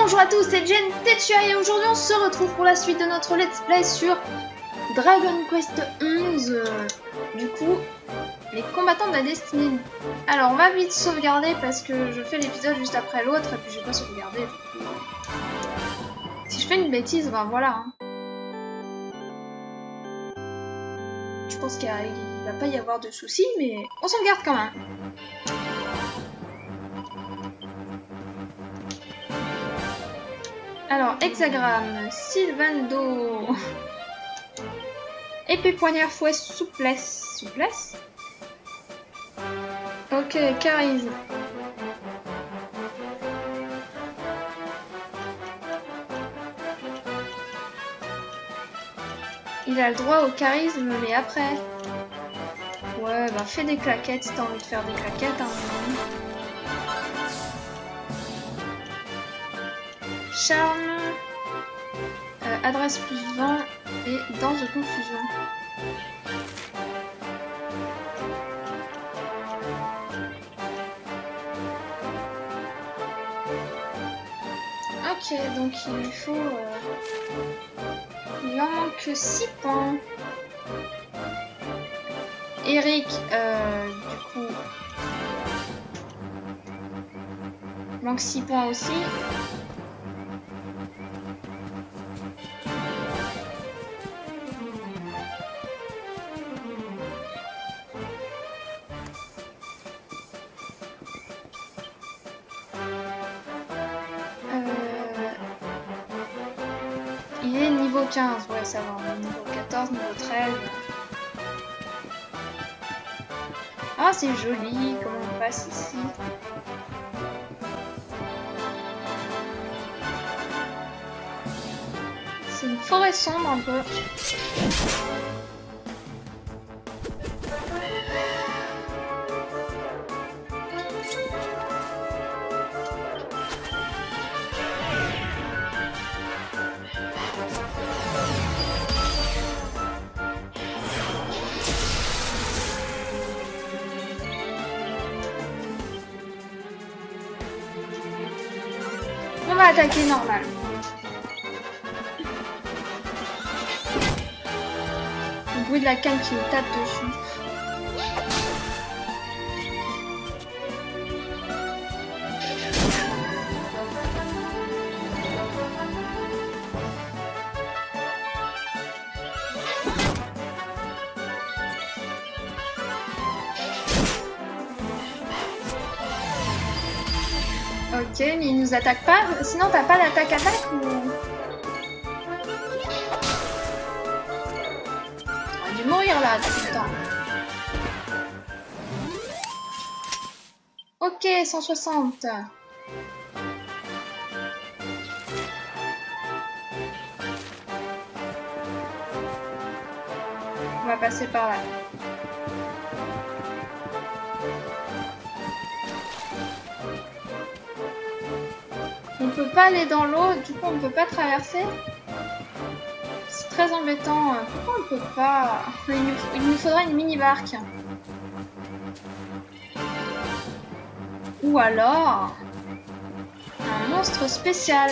Bonjour à tous, c'est Jen Tetsuya et aujourd'hui on se retrouve pour la suite de notre let's play sur Dragon Quest 11. Du coup, les combattants de la destinée. Alors on va vite sauvegarder parce que je fais l'épisode juste après l'autre et puis j'ai pas sauvegardé. Si je fais une bêtise, ben voilà. Hein. Je pense qu'il va pas y avoir de soucis, mais on sauvegarde quand même. Alors, hexagramme, Sylvando. Épée, poignard, fouet, souplesse. Souplesse? Ok, charisme. Il a le droit au charisme, mais après. Ouais, bah fais des claquettes si t'as envie de faire des claquettes. Hein. Charme. Adresse plus 20 et danse de confusion. Ok, donc il lui faut... Il lui en manque 6 points. Eric, du coup... manque 6 points aussi. Il est niveau 15, ouais ça va, niveau 14, niveau 13. Ah c'est joli, comment on passe ici. C'est une forêt sombre un peu. On va attaquer normal. Le bruit de la canne qui me tape dessus. Ok, mais il nous attaque pas. Sinon, t'as pas l'attaque-attaque ou... On a dû mourir là depuis le temps. Ok, 160. On va passer par là. On peut pas aller dans l'eau, du coup on peut pas traverser. C'est très embêtant. Pourquoi on peut pas... Il nous faudrait une mini-barque. Ou alors... un monstre spécial.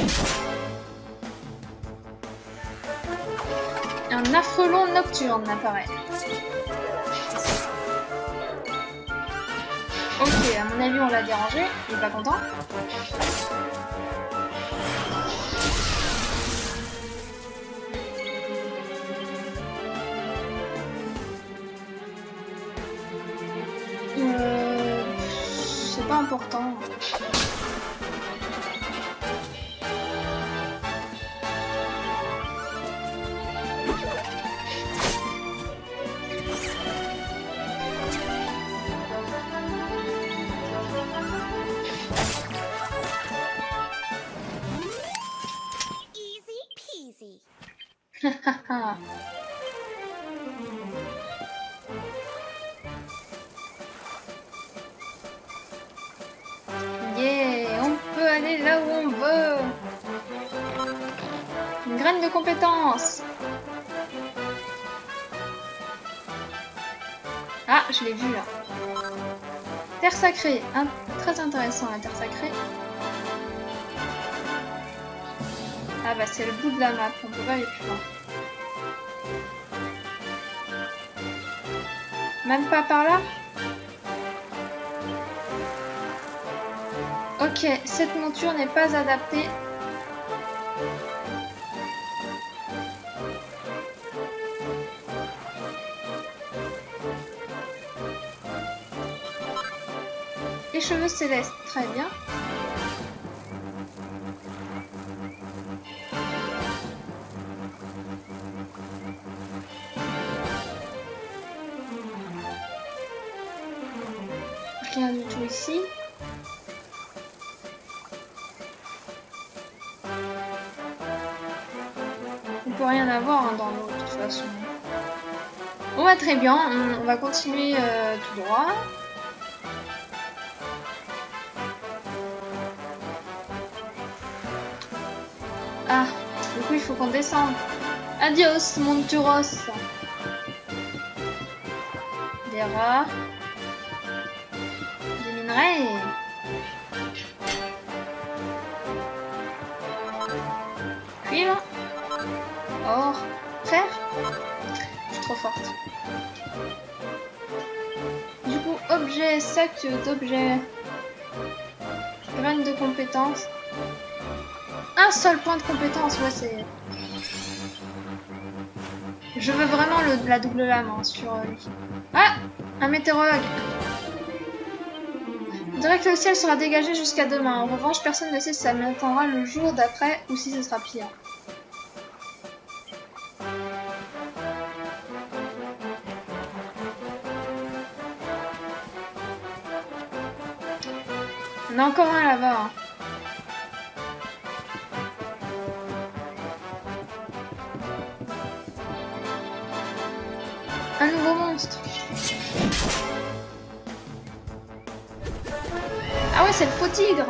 Un affrelon nocturne apparaît. Ok, à mon avis on l'a dérangé, il est pas content. C'est pas important. Yeah, on peut aller là où on veut. Une graine de compétence. Ah, je l'ai vu là. Terre sacrée. Très intéressant la terre sacrée. Ah bah c'est le bout de la map, on peut pas aller plus loin. Même pas par là? Ok, cette monture n'est pas adaptée. Les cheveux célestes, très bien. Rien du tout ici. On peut rien avoir hein, dans l'eau de toute façon. Bon bah très bien, on va continuer tout droit. Ah, du coup il faut qu'on descende. Adios, Monturos. Des rats. Des minerais. Cuivre. Or. Fer. Je suis trop forte. Du coup, objet, sac d'objets. Graine de compétences. Un seul point de compétence, ouais c'est... Je veux vraiment la double lame hein, sur lui. Ah, un météorologue. Je dirais que le ciel sera dégagé jusqu'à demain. En revanche, personne ne sait si ça m'attendra le jour d'après ou si ce sera pire. On a encore un là-bas. Hein. Un nouveau monstre. Ah ouais, c'est le faux tigre.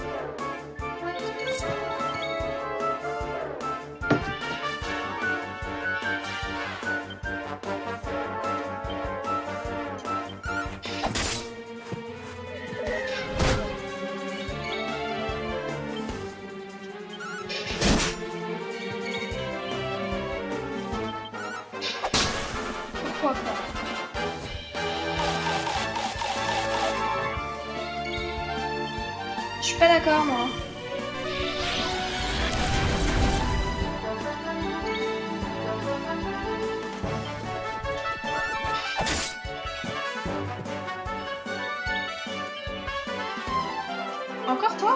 Pourquoi pas? Je suis pas d'accord moi. Encore toi?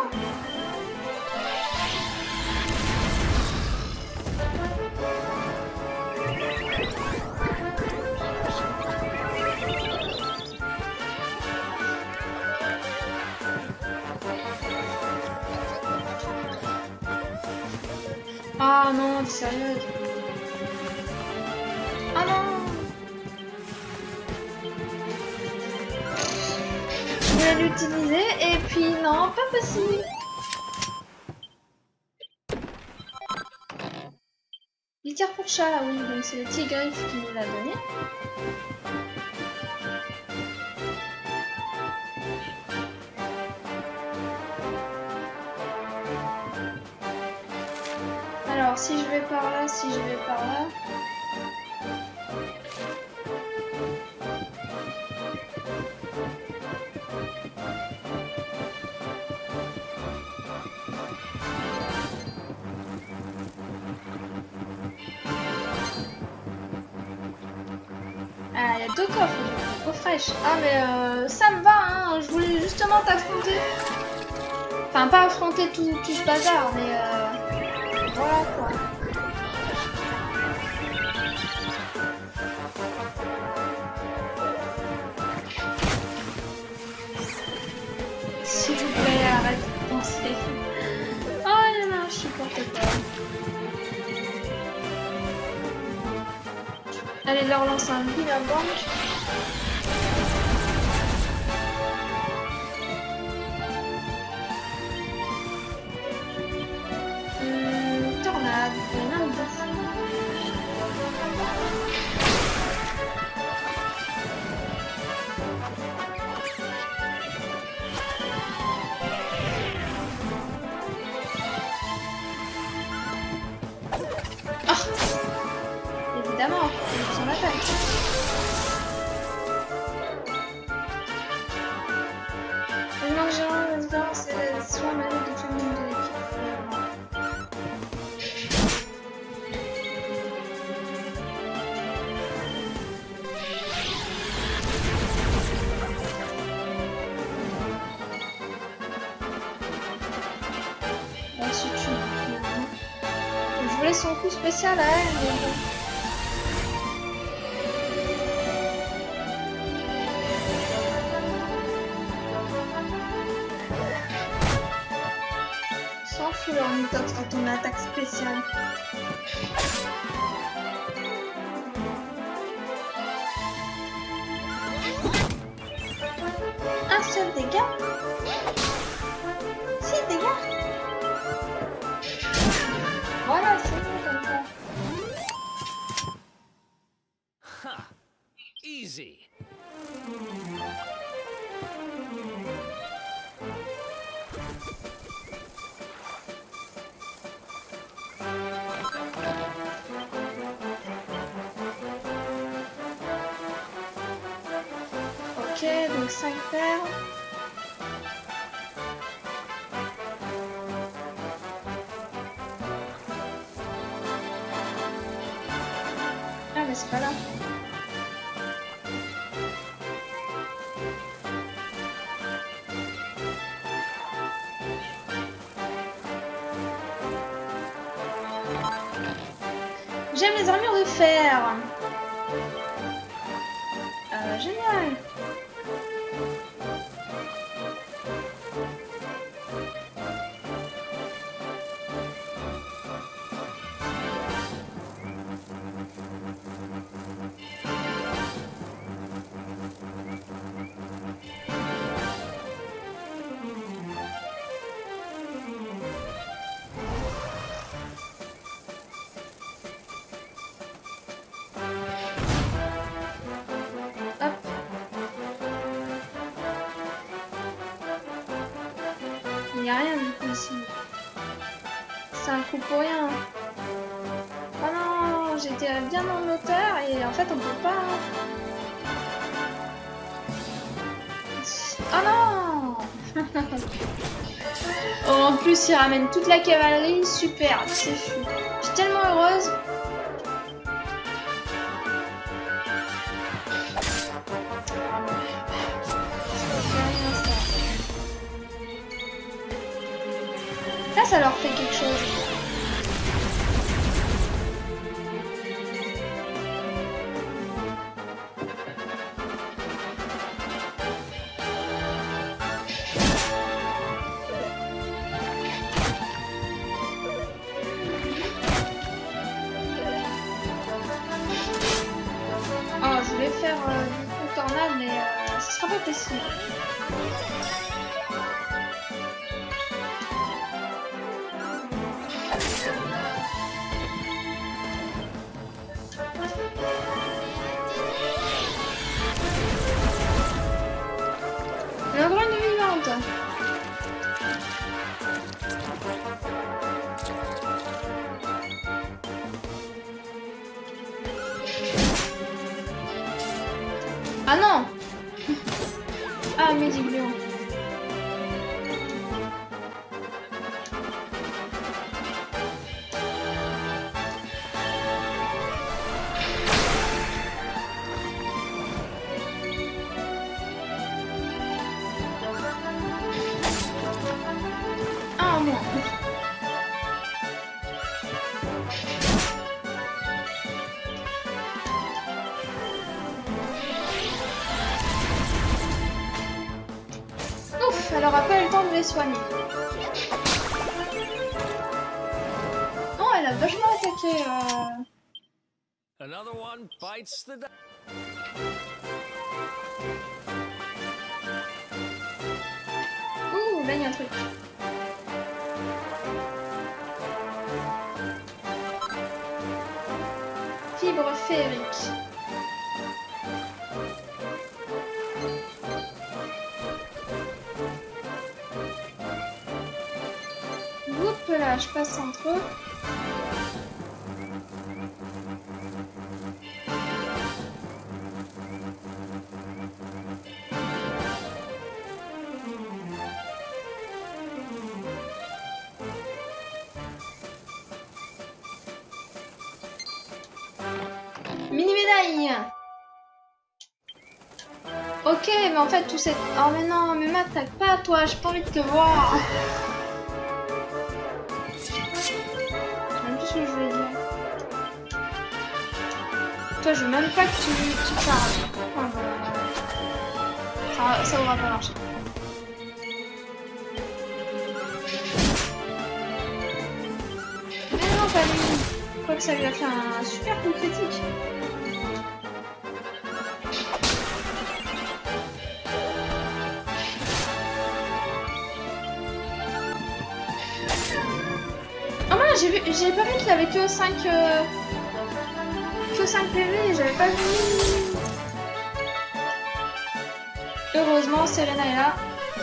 Ah non, t'es sérieuse? Ah non! Je voulais l'utiliser et puis non, pas possible. Litière pour chat, oui, donc c'est le Tigrif qui nous l'a donné. Alors, si je vais par là, si je vais par là... Ah, il y a deux coffres, eau fraîche. Ah, mais ça me va, hein, je voulais justement t'affronter. Enfin, pas affronter tout ce bazar, mais voilà quoi. S'il vous plaît, arrête de penser. Oh là là, je supporte pas. Allez, leur lance un big à banque. Tornade, n'importe. voulait son coup spécial à elle. Mais bon. S'en fout l'ornithox de ton attaque spéciale. Un seul dégât. 6 dégâts. Voilà, c'est bon comme ça. Easy. Ok, donc 5 paires. Ah mais c'est pas là. J'aime les armures de fer. Génial. Il n'y a rien du coup ici. C'est un coup pour rien. Oh non, j'étais bien dans le moteur et en fait on peut pas. Oh non. Oh, en plus il ramène toute la cavalerie, super, c'est fou. Je suis tellement heureuse. Ça leur fait quelque chose. Oh, je voulais faire du coup tornade, mais ce sera pas possible. La grogne vivante. Ah non. Ah, Médiglion. Ah, moi. Ouf, elle aura pas eu le temps de les soigner. Oh, elle a vachement attaqué. Another one bites the dust. Ouh, là il y a un truc. Fibre féerique. Oups, là, je passe entre eux. Mini-médaille. Ok, mais en fait, tout cette... Oh mais non, mais m'attaque pas toi, j'ai pas envie de te voir. Je sais même plus ce que je voulais dire. Toi, je veux même pas que tu parles. Oh, bah... ça aura pas marché. Mais non, pas lui. Je crois que ça lui a fait un super coup critique. Oh mince, j'ai pas vu qu'il avait que 5 PV, j'avais pas vu. Heureusement, Serena est là.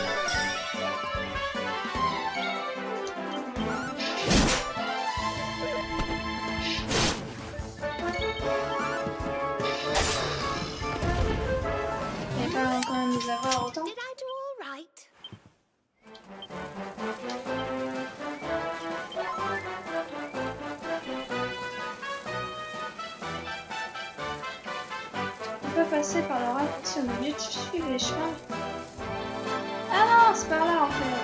Il va pas quand même nous avoir autant. On peut passer par le raccourci, on est obligé de suivre les chemins. Ah non, c'est par là en fait.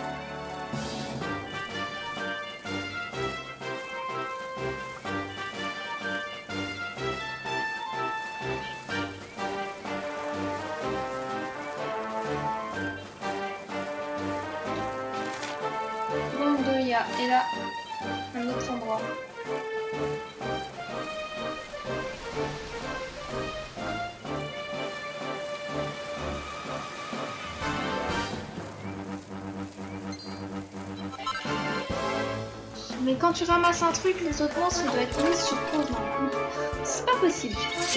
Bon, deux, il y a. Et là, un autre endroit. Mais quand tu ramasses un truc, les autres monstres, ils doivent être mis sur pause. C'est pas possible.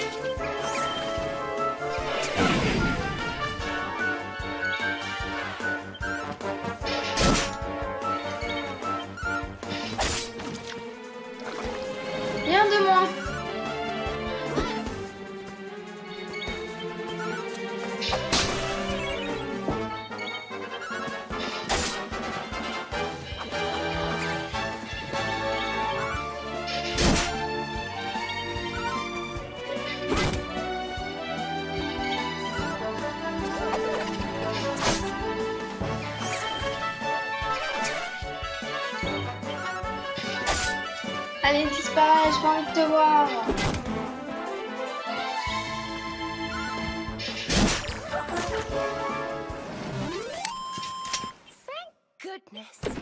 Rien de moins. Allez, disparais, j'ai pas envie de te voir. Goodness.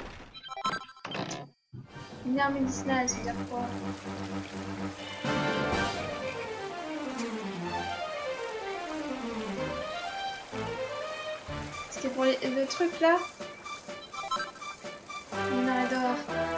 Une arme médicinale, ça veut dire quoi? C'était pour le truc là? Une arrêt d'or.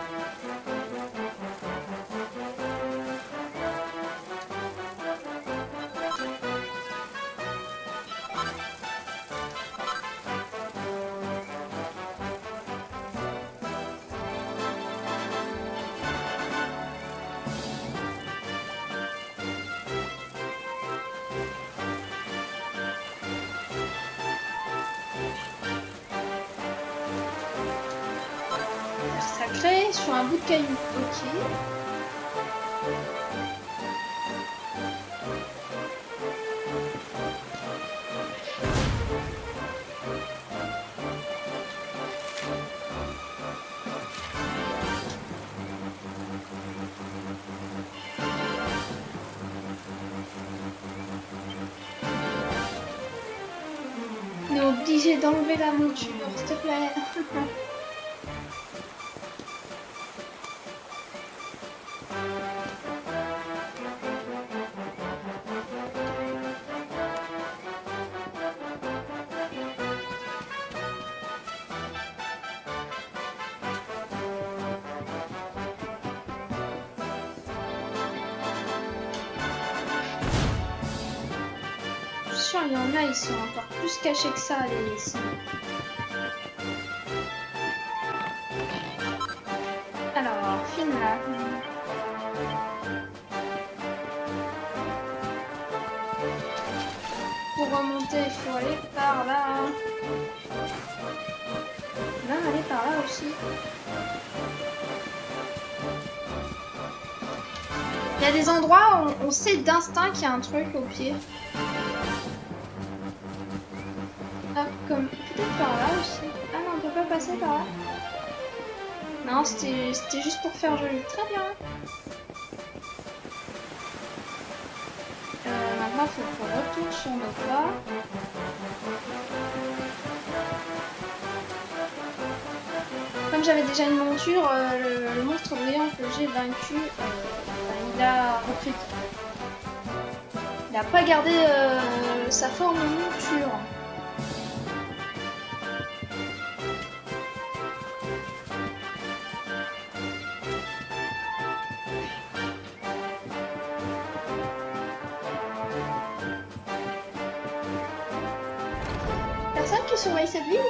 Sacré sur un bout de caillou. Ok. On est obligé d'enlever la monture, s'il te plaît. Il y en a, ils sont encore plus cachés que ça, les signes. Alors, Finn là. Pour remonter, il faut aller par là. Même aller par là aussi. Il y a des endroits où on sait d'instinct qu'il y a un truc au pied. Comme peut-être par là aussi. Ah non, on peut pas passer par là. Non, c'était juste pour faire joli. Très bien. On va faire le retour sur nos pas. Comme j'avais déjà une monture, le monstre brillant que j'ai vaincu, il a repris. Il n'a pas gardé sa forme monture. Personne qui surveille cette ville?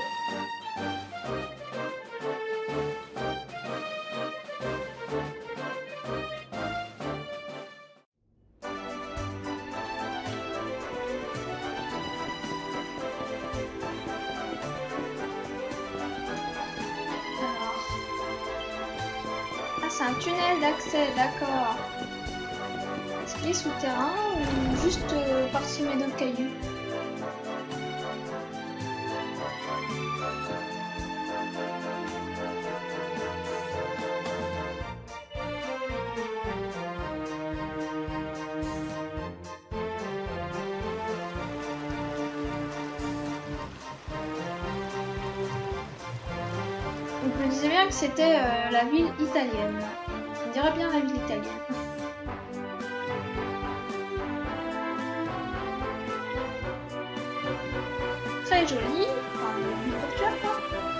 C'est un tunnel d'accès, d'accord. Est-ce qu'il est souterrain ou juste parsemé de cailloux? Donc je me disais bien que c'était la ville italienne. On dirait bien la ville italienne. Très jolie. Enfin, une portière, quoi.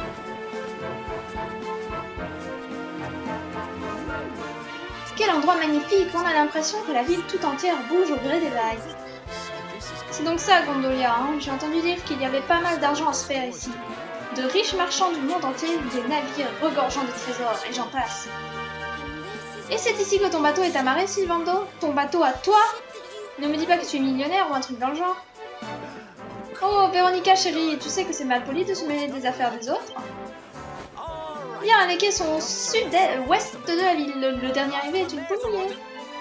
Quel endroit magnifique! On a l'impression que la ville tout entière bouge au gré des vagues. C'est donc ça, Gondolia, hein. J'ai entendu dire qu'il y avait pas mal d'argent à se faire ici. De riches marchands du monde entier, des navires regorgeant de trésors, et j'en passe. Et c'est ici que ton bateau est amarré, Sylvando? Ton bateau à toi? Ne me dis pas que tu es millionnaire ou un truc dans le genre. Oh, Véronica, chérie, tu sais que c'est mal poli de se mêler des affaires des autres? Bien, les quais sont au sud-ouest de la ville. Le dernier arrivé est une poule mouillée.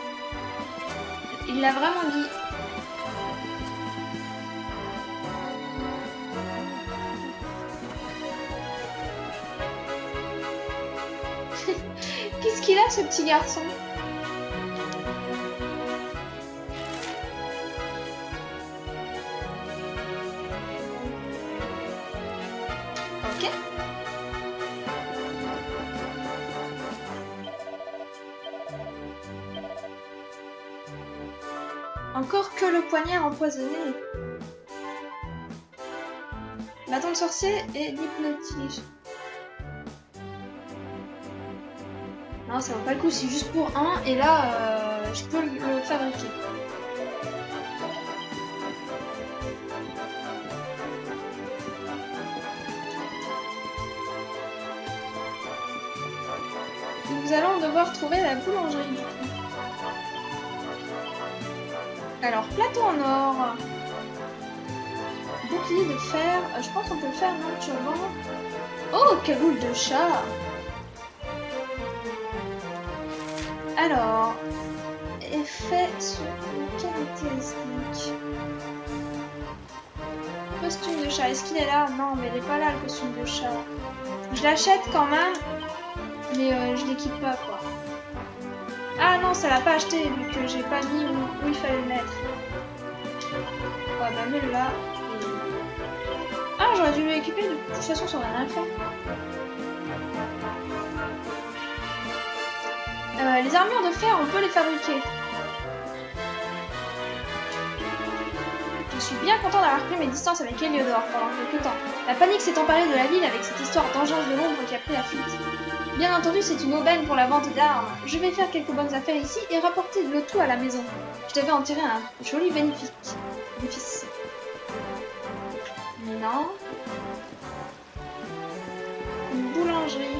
Il l'a vraiment dit. Qu'est-ce qu'il a, ce petit garçon? Ok. Encore que le poignard empoisonné. Bâton de sorcier et l'hypnotige. Non, ça vaut pas le coup, c'est juste pour un, et là, je peux le fabriquer. Nous allons devoir trouver la boulangerie, du coup. Alors, plateau en or. Bouclier de fer. Je pense qu'on peut le faire, non, turban. Oh, cagoule de chat. Alors, effet sur les caractéristiques. Costume de chat, est-ce qu'il est là? Non, mais il est pas là, le costume de chat. Je l'achète quand même, mais je l'équipe pas, quoi. Ah non, ça l'a pas acheté, vu que j'ai pas mis où il fallait le mettre. Ouais, bah mets-le là. Et... Ah, j'aurais dû l'équiper, de toute façon, ça aurait rien fait. Les armures de fer, on peut les fabriquer. Je suis bien content d'avoir pris mes distances avec Heliodor pendant quelques temps. La panique s'est emparée de la ville avec cette histoire d'engeance de l'ombre qui a pris la fuite. Bien entendu, c'est une aubaine pour la vente d'armes. Je vais faire quelques bonnes affaires ici et rapporter le tout à la maison. Je devais en tirer un joli bénéfice. Non. Une boulangerie.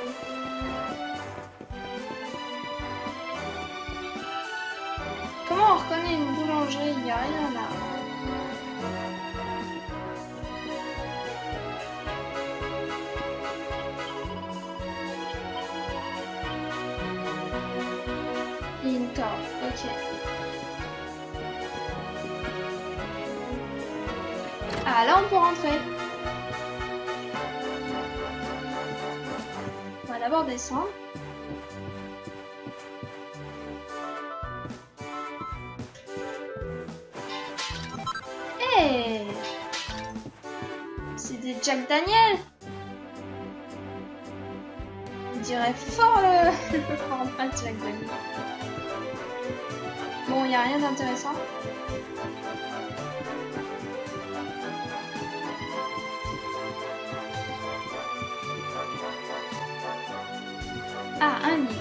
Comment on reconnaît une boulangerie? Il n'y a rien là. Une corde, ok. Ah, là on peut rentrer. On va d'abord descendre. Jack Daniel. On dirait fort le format de Jack Daniel. Bon, il n'y a rien d'intéressant. Ah, un livre.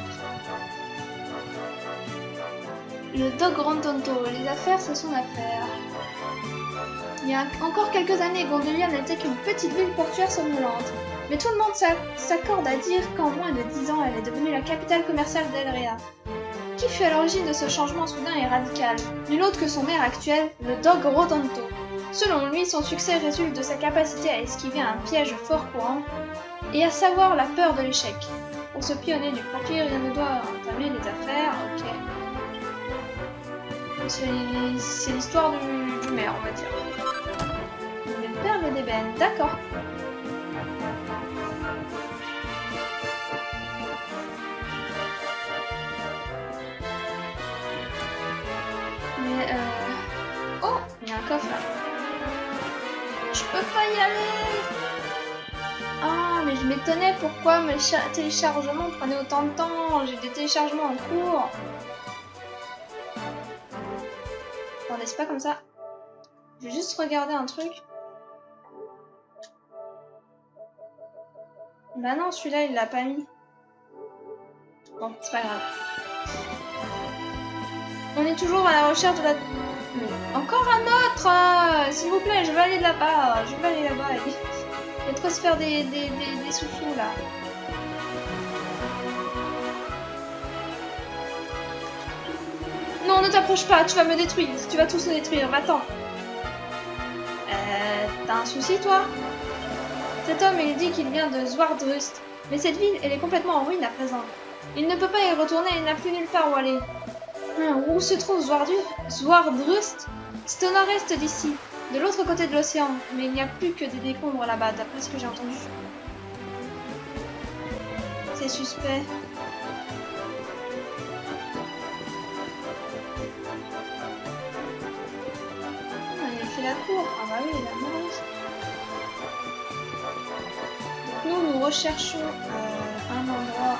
Le Doc Rontonto. Les affaires, c'est son affaire. Il y a encore quelques années, Gondolia n'était qu'une petite ville portuaire somnolente. Mais tout le monde s'accorde à dire qu'en moins de 10 ans, elle est devenue la capitale commerciale d'Elrea. Qui fut à l'origine de ce changement soudain et radical? Nul autre que son maire actuel, le Doc Rontonto. Selon lui, son succès résulte de sa capacité à esquiver un piège fort courant et à savoir la peur de l'échec. Pour ce pionnier du portuaire, rien ne doit entamer les affaires, ok. C'est l'histoire du maire, on va dire. Les perles d'ébène, d'accord. Mais oh, il y a un coffre là. Je peux pas y aller. Ah, mais je m'étonnais pourquoi mes téléchargements prenaient autant de temps. J'ai des téléchargements en cours. Attendez, c'est pas comme ça. Je vais juste regarder un truc. Bah non, celui-là, il l'a pas mis. Bon, c'est pas grave. On est toujours à la recherche de la... Mais encore un autre s'il vous plaît, je veux aller là-bas. Je veux aller là-bas. Il y a de quoi se faire des sous-sous, là. Non, ne t'approche pas, tu vas me détruire. Tu vas tous me détruire, va-t'en. T'as un souci, toi? Cet homme, il dit qu'il vient de Zwardrust. Mais cette ville, elle est complètement en ruine à présent. Il ne peut pas y retourner, il n'a plus nulle part où aller. Où se trouve Zwardrust? C'est au nord-est d'ici, de l'autre côté de l'océan. Mais il n'y a plus que des décombres là-bas, d'après ce que j'ai entendu. C'est suspect. Il a fait la cour. Ah bah oui, il a mouru. Donc nous recherchons un endroit.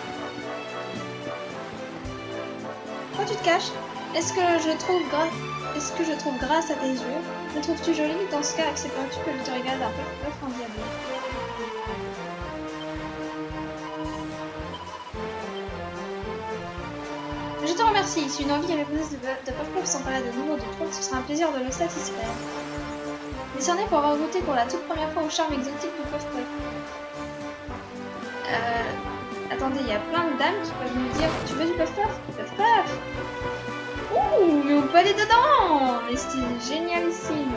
Pourquoi tu te caches? Est-ce que je trouve grâce à tes yeux? Me trouves-tu jolie? Dans ce cas, accepteras-tu que je te regarde un peu plus en diable? Je te remercie. Si une envie irrépressible de Puff s'empara de nouveau de toi, ce sera un plaisir de le satisfaire. Décerné pour avoir goûté pour la toute première fois au charme exotique du Puff Puff. Attendez, il y a plein de dames qui peuvent me dire tu veux du Puff Puff? Puff Puff! Ouh, mais on peut aller dedans! Mais c'est génialissime!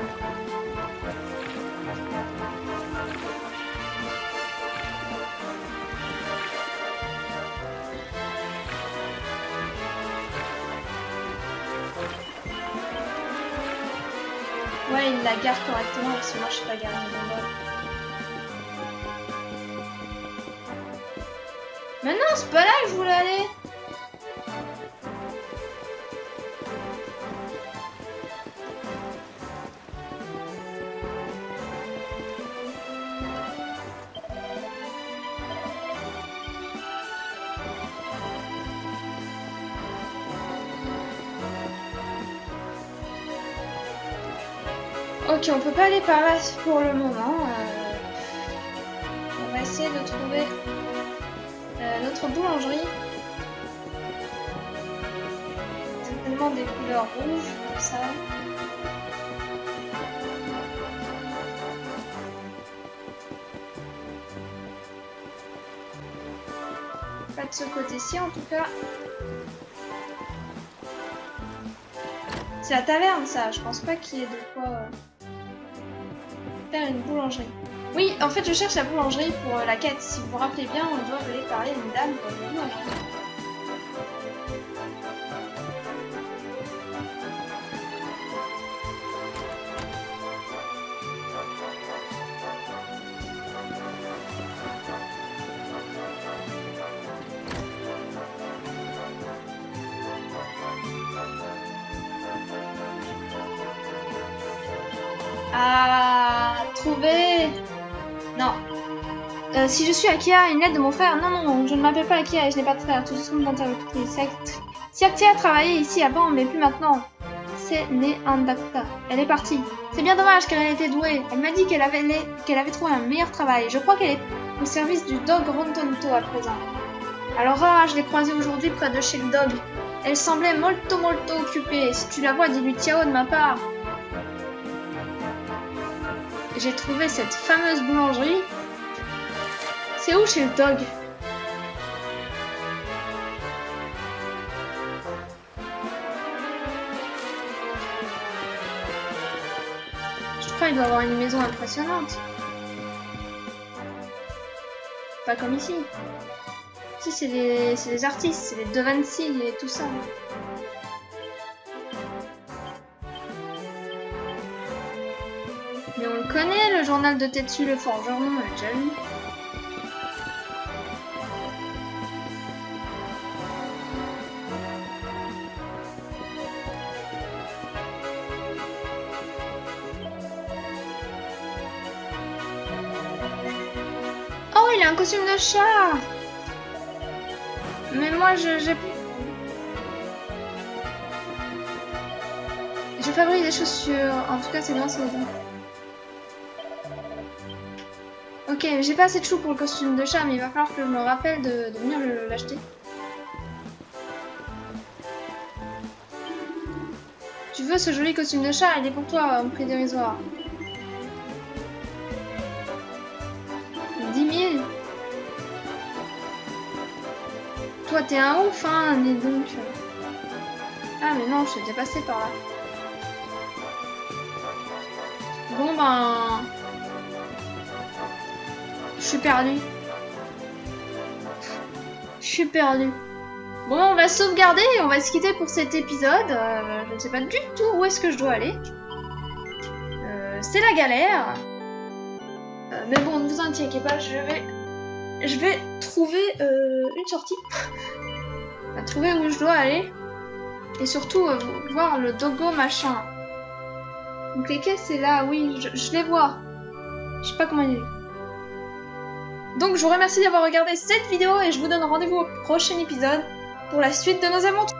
Ouais, il la garde correctement parce que moi je suis pas garée dans le bol. Mais non, c'est pas là que je voulais aller! Ok, on peut pas aller par là pour le moment. On va essayer de trouver notre boulangerie. Certainement des couleurs rouges, comme ça. Pas de ce côté-ci en tout cas. C'est la taverne ça, je pense pas qu'il y ait de quoi faire une boulangerie. Oui, en fait je cherche la boulangerie pour la quête. Si vous vous rappelez bien, on doit aller parler à une dame pour une boulangerie. Ah, trouvé! Si je suis Akia, une lettre de mon frère. Non, non, je ne m'appelle pas Akia et je n'ai pas de frère. Tout ce monde d'interlocutrice. Si Akia a travaillé ici avant, mais plus maintenant. C'est né Andakta. Elle est partie. C'est bien dommage car elle était douée. Elle m'a dit qu'elle avait trouvé un meilleur travail. Je crois qu'elle est au service du dog Rontonto à présent. Alors je l'ai croisée aujourd'hui près de chez le dog. Elle semblait molto occupée. Si tu la vois, dis-lui ciao de ma part. J'ai trouvé cette fameuse boulangerie. C'est où chez le dog? Je crois qu'il doit avoir une maison impressionnante. Pas comme ici. Ici c'est les artistes, c'est les De Vinci et tout ça. Mais on le connaît, le journal de Tetsu le forgeron, on l'a déjà lu. Oh, il a un costume de chat! Mais moi, je fabrique des chaussures. En tout cas, c'est grâce aux dents. Ok, j'ai pas assez de choux pour le costume de chat, mais il va falloir que je me rappelle de venir l'acheter. Tu veux ce joli costume de chat? Il est pour toi, un prix dérisoire. 10 000. Toi, t'es un ouf, hein, dis donc. Ah, mais non, je suis déjà passé par là. Bon, ben... Je suis perdu. Je suis perdu. Bon, on va sauvegarder et on va se quitter pour cet épisode. Je ne sais pas du tout où est-ce que je dois aller. C'est la galère. Mais bon, ne vous inquiétez pas, je vais trouver une sortie. Trouver où je dois aller. Et surtout, voir le dogo machin. Donc les caisses, c'est là, oui, je les vois. Je sais pas comment il est. Donc je vous remercie d'avoir regardé cette vidéo et je vous donne rendez-vous au prochain épisode pour la suite de nos aventures.